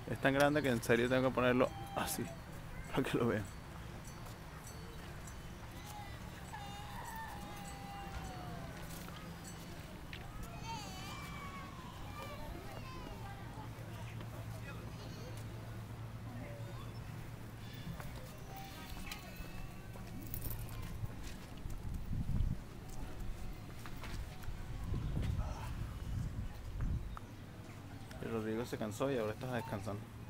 Es tan grande que en serio tengo que ponerlo así, para que lo vean. Y Rodrigo se cansó y ahora está descansando.